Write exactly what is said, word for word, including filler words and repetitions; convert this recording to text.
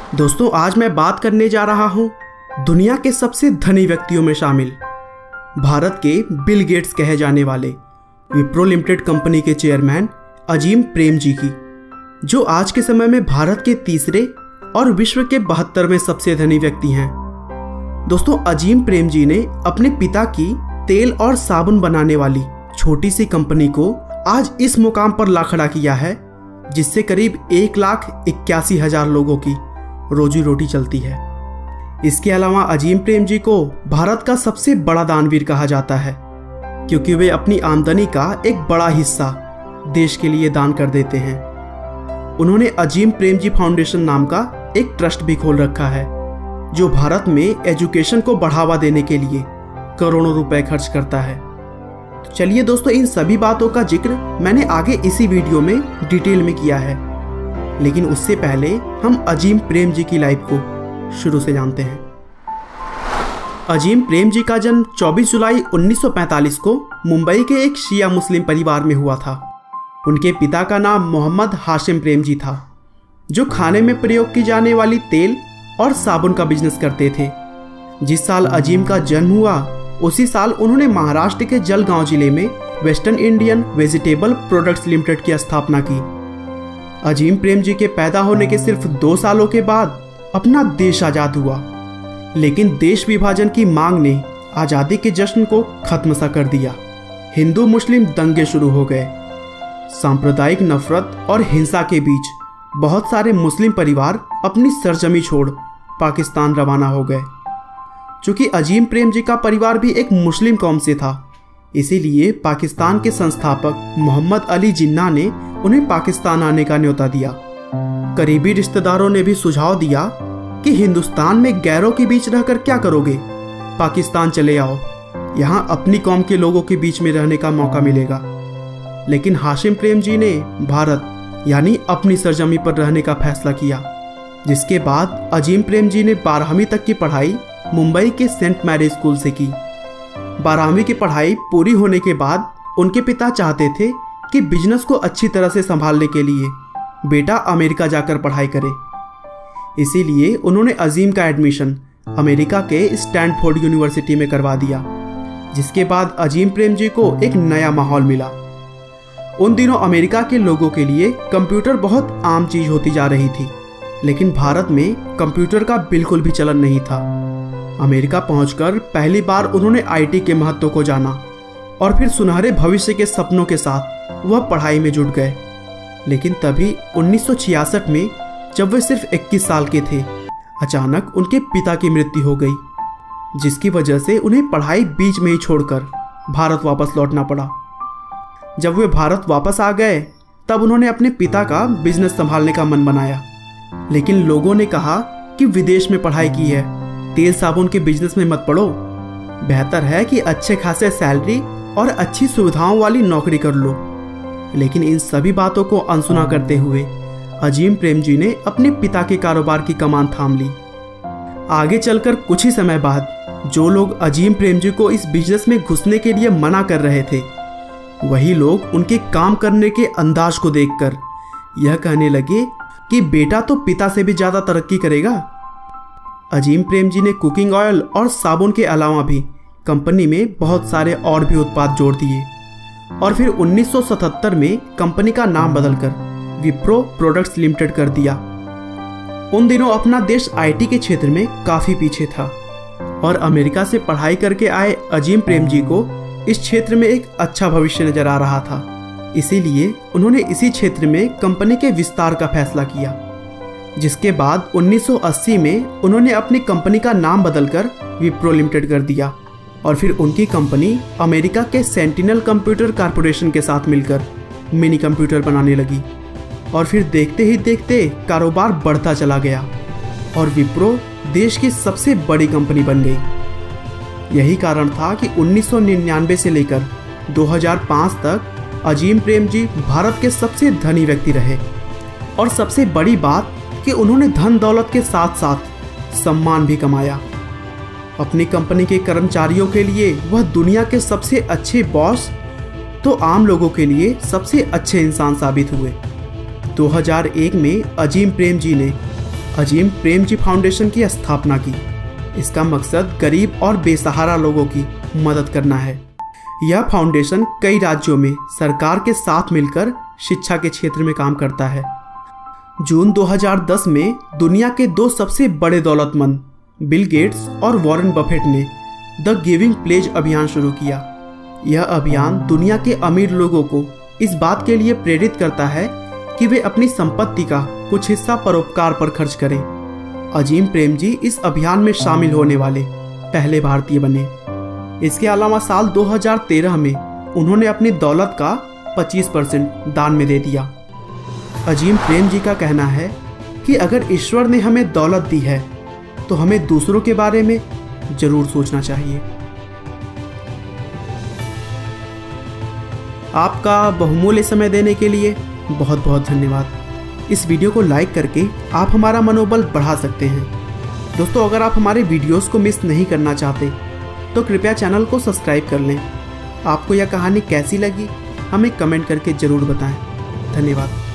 दोस्तों, आज मैं बात करने जा रहा हूं दुनिया के सबसे धनी व्यक्तियों में शामिल भारत के बिल गेट्स कहे जाने वाले विप्रो लिमिटेड कंपनी के चेयरमैन अजीम प्रेमजी की, जो आज के समय में भारत के तीसरे और विश्व के बहत्तरवें सबसे धनी व्यक्ति हैं। दोस्तों, अजीम प्रेमजी ने अपने पिता की तेल और साबुन बनाने वाली छोटी सी कंपनी को आज इस मुकाम पर ला खड़ा किया है, जिससे करीब एक लाख इक्यासी हजार लोगों की रोजी रोटी चलती है। इसके अलावा अजीम प्रेमजी को भारत का सबसे बड़ा दानवीर कहा जाता है, क्योंकि वे अपनी आमदनी का एक बड़ा हिस्सा देश के लिए दान कर देते हैं। उन्होंने अजीम प्रेमजी फाउंडेशन नाम का एक ट्रस्ट भी खोल रखा है, जो भारत में एजुकेशन को बढ़ावा देने के लिए करोड़ों रुपए खर्च करता है। तो चलिए दोस्तों, इन सभी बातों का जिक्र मैंने आगे इसी वीडियो में डिटेल में किया है, लेकिन उससे पहले हम अजीम प्रेमजी की लाइफ को शुरू से जानते हैं। अजीम प्रेमजी का जन्म चौबीस जुलाई उन्नीस सौ पैंतालीस को मुंबई के एक शिया मुस्लिम परिवार में हुआ था। उनके पिता का नाम मोहम्मद हाशिम प्रेमजी था, जो खाने में प्रयोग की जाने वाली तेल और साबुन का बिजनेस करते थे। जिस साल अजीम का जन्म हुआ, उसी साल उन्होंने महाराष्ट्र के जलगांव जिले में western Indian vegetable products limited की स्थापना की। अजीम प्रेमजी के पैदा होने के सिर्फ दो सालों के बाद अपना देश आज़ाद हुआ, लेकिन देश विभाजन की मांग ने आज़ादी के जश्न को खत्म सा कर दिया। हिंदू मुस्लिम दंगे शुरू हो गए। सांप्रदायिक नफरत और हिंसा के बीच बहुत सारे मुस्लिम परिवार अपनी सरजमी छोड़ पाकिस्तान रवाना हो गए। चूँकि अजीम प्रेमजी का परिवार भी एक मुस्लिम कौम से था, इसीलिए पाकिस्तान के संस्थापक मोहम्मद अली जिन्ना ने उन्हें पाकिस्तान आने का न्योता दिया। करीबी रिश्तेदारों ने भी सुझाव दिया कि हिंदुस्तान में गैरों के बीच रहकर क्या करोगे, पाकिस्तान चले आओ, यहाँ अपनी कौम के लोगों के बीच में रहने का मौका मिलेगा। लेकिन हाशिम प्रेमजी ने भारत यानी अपनी सरजमी पर रहने का फैसला किया, जिसके बाद अजीम प्रेमजी ने बारहवीं तक की पढ़ाई मुंबई के सेंट मैरी स्कूल से की। बारहवीं की पढ़ाई पूरी होने के बाद उनके पिता चाहते थे कि बिजनेस को अच्छी तरह से संभालने के लिए बेटा अमेरिका जाकर पढ़ाई करे। इसीलिए उन्होंने अजीम का एडमिशन अमेरिका के स्टैनफोर्ड यूनिवर्सिटी में करवा दिया, जिसके बाद अजीम प्रेमजी को एक नया माहौल मिला। उन दिनों अमेरिका के लोगों के लिए कंप्यूटर बहुत आम चीज़ होती जा रही थी, लेकिन भारत में कंप्यूटर का बिल्कुल भी चलन नहीं था। अमेरिका पहुंचकर पहली बार उन्होंने आईटी के महत्व को जाना और फिर सुनहरे भविष्य के सपनों के साथ वह पढ़ाई में जुट गए। लेकिन तभी उन्नीस सौ छियासठ में, जब वे सिर्फ इक्कीस साल के थे, अचानक उनके पिता की मृत्यु हो गई, जिसकी वजह से उन्हें पढ़ाई बीच में ही छोड़कर भारत वापस लौटना पड़ा। जब वे भारत वापस आ गए, तब उन्होंने अपने पिता का बिजनेस संभालने का मन बनाया, लेकिन लोगों ने कहा कि विदेश में पढ़ाई की है, तेल साबुन के बिजनेस में मत पड़ो, बेहतर है कि अच्छे खासे सैलरी और अच्छी सुविधाओं वाली नौकरी कर लो। लेकिन इन सभी बातों को अनसुना करते हुए अजीम प्रेमजी ने अपने पिता के कारोबार की कमान थाम ली। आगे चलकर कुछ ही समय बाद जो लोग अजीम प्रेमजी को इस बिजनेस में घुसने के लिए मना कर रहे थे, वही लोग उनके काम करने के अंदाज को देखकर यह कहने लगे कि बेटा तो पिता से भी ज़्यादा तरक्की करेगा। अजीम प्रेमजी ने कुकिंग ऑयल और साबुन के अलावा भी कंपनी में बहुत सारे और भी उत्पाद जोड़ दिए और फिर उन्नीस सौ सतहत्तर में कंपनी का नाम बदलकर विप्रो प्रोडक्ट्स लिमिटेड कर दिया। उन दिनों अपना देश आईटी के क्षेत्र में काफ़ी पीछे था और अमेरिका से पढ़ाई करके आए अजीम प्रेमजी को इस क्षेत्र में एक अच्छा भविष्य नजर आ रहा था। इसीलिए उन्होंने इसी क्षेत्र में कंपनी के विस्तार का फैसला किया, जिसके बाद उन्नीस सौ अस्सी में उन्होंने अपनी कंपनी का नाम बदलकर विप्रो लिमिटेड कर दिया और फिर उनकी कंपनी अमेरिका के सेंटिनल कंप्यूटर कॉरपोरेशन के साथ मिलकर मिनी कंप्यूटर बनाने लगी और फिर देखते ही देखते कारोबार बढ़ता चला गया और विप्रो देश की सबसे बड़ी कंपनी बन गई। यही कारण था कि उन्नीस सौ निन्यानवे से लेकर दो हज़ार पाँच तक अजीम प्रेमजी भारत के सबसे धनी व्यक्ति रहे। और सबसे बड़ी बात कि उन्होंने धन दौलत के साथ साथ सम्मान भी कमाया। अपनी कंपनी के कर्मचारियों के लिए वह दुनिया के सबसे अच्छे बॉस तो आम लोगों के लिए सबसे अच्छे इंसान साबित हुए। दो हज़ार एक में अजीम प्रेमजी ने अजीम प्रेमजी फाउंडेशन की स्थापना की। इसका मकसद गरीब और बेसहारा लोगों की मदद करना है। यह फाउंडेशन कई राज्यों में सरकार के साथ मिलकर शिक्षा के क्षेत्र में काम करता है। जून दो हज़ार दस में दुनिया के दो सबसे बड़े दौलतमंद बिल गेट्स और वॉरेन बफेट ने द गिविंग प्लेज अभियान शुरू किया। यह अभियान दुनिया के अमीर लोगों को इस बात के लिए प्रेरित करता है कि वे अपनी संपत्ति का कुछ हिस्सा परोपकार पर खर्च करें। अजीम प्रेमजी इस अभियान में शामिल होने वाले पहले भारतीय बने। इसके अलावा साल दो हज़ार तेरह में उन्होंने अपनी दौलत का पच्चीस परसेंट दान में दे दिया। अजीम प्रेमजी का कहना है कि अगर ईश्वर ने हमें दौलत दी है तो हमें दूसरों के बारे में जरूर सोचना चाहिए। आपका बहुमूल्य समय देने के लिए बहुत बहुत धन्यवाद। इस वीडियो को लाइक करके आप हमारा मनोबल बढ़ा सकते हैं। दोस्तों, अगर आप हमारे वीडियोस को मिस नहीं करना चाहते तो कृपया चैनल को सब्सक्राइब कर लें। आपको यह कहानी कैसी लगी हमें कमेंट करके ज़रूर बताएं। धन्यवाद।